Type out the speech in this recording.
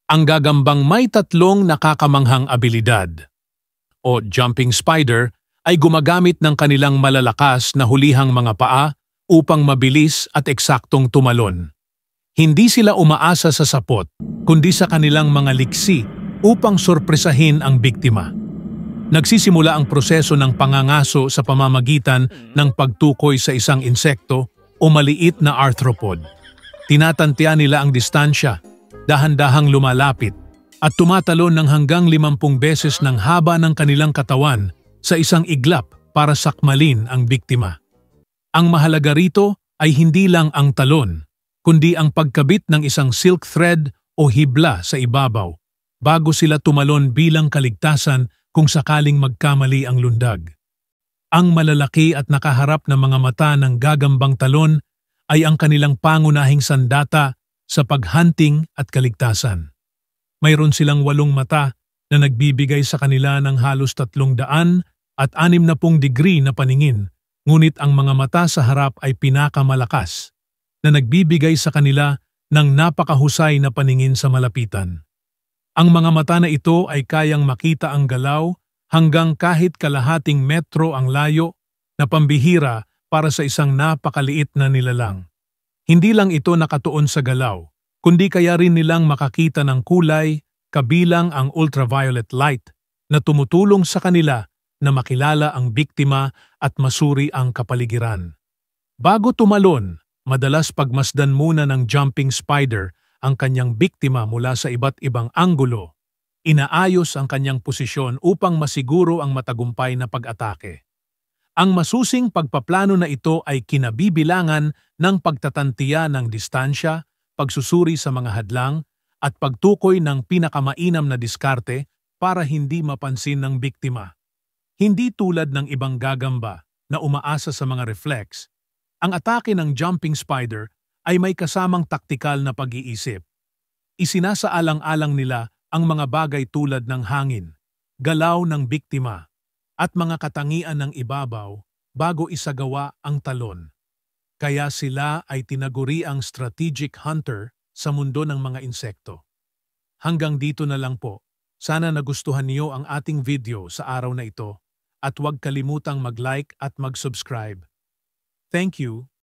Ang gagambang may tatlong nakakamanghang abilidad o jumping spider ay gumagamit ng kanilang malalakas na hulihang mga paa upang mabilis at eksaktong tumalon. Hindi sila umaasa sa sapot, kundi sa kanilang mga liksi upang sorpresahin ang biktima. Nagsisimula ang proseso ng pangangaso sa pamamagitan ng pagtukoy sa isang insekto o maliit na arthropod. Tinatantiya nila ang distansya, dahan-dahang lumalapit, at tumatalon ng hanggang 50 beses ng haba ng kanilang katawan sa isang iglap para sakmalin ang biktima. Ang mahalaga rito ay hindi lang ang talon, kundi ang pagkabit ng isang silk thread o hibla sa ibabaw bago sila tumalon bilang kaligtasan kung sakaling magkamali ang lundag. Ang malalaki at nakaharap na mga mata ng gagambang talon ay ang kanilang pangunahing sandata sa paghunting at kaligtasan. Mayroon silang 8 mata na nagbibigay sa kanila ng halos 300 at 60 degree na paningin, ngunit ang mga mata sa harap ay pinakamalakas na nagbibigay sa kanila ng napakahusay na paningin sa malapitan. Ang mga mata na ito ay kayang makita ang galaw hanggang kahit kalahating metro ang layo na pambihira para sa isang napakaliit na nilalang. Hindi lang ito nakatuon sa galaw, kundi kaya rin nilang makakita ng kulay kabilang ang ultraviolet light na tumutulong sa kanila na makilala ang biktima at masuri ang kapaligiran. Bago tumalon, madalas pagmasdan muna ng jumping spider ang kanyang biktima mula sa iba't ibang anggulo. Inaayos ang kanyang posisyon upang masiguro ang matagumpay na pag-atake. Ang masusing pagpaplano na ito ay kinabibilangan ng pagtatantiya ng distansya, pagsusuri sa mga hadlang, at pagtukoy ng pinakamainam na diskarte para hindi mapansin ng biktima. Hindi tulad ng ibang gagamba na umaasa sa mga reflex, ang atake ng jumping spider ay may kasamang taktikal na pag-iisip. Isinasaalang-alang nila ang mga bagay tulad ng hangin, galaw ng biktima, at mga katangian ng ibabaw bago isagawa ang talon. Kaya sila ay tinaguri ang strategic hunter sa mundo ng mga insekto. Hanggang dito na lang po. Sana nagustuhan niyo ang ating video sa araw na ito at huwag kalimutang mag-like at mag-subscribe. Thank you.